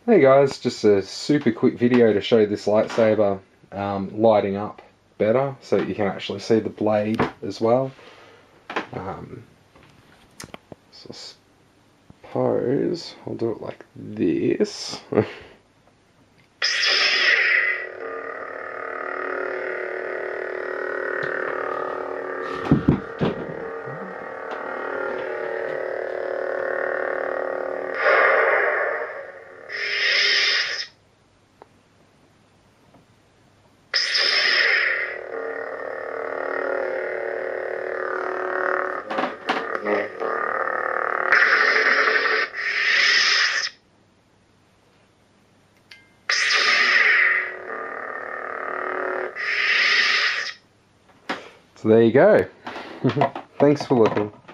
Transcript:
Hey guys, just a super quick video to show this lightsaber lighting up better so that you can actually see the blade as well. So I suppose I'll do it like this. So there you go. Thanks for looking.